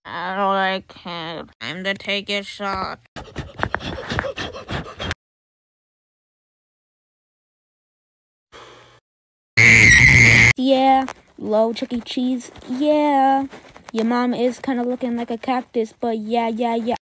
I can't. Time to take a shot. Yeah, low Chuck E. Cheese. Yeah, your mom is kind of looking like a cactus, but yeah.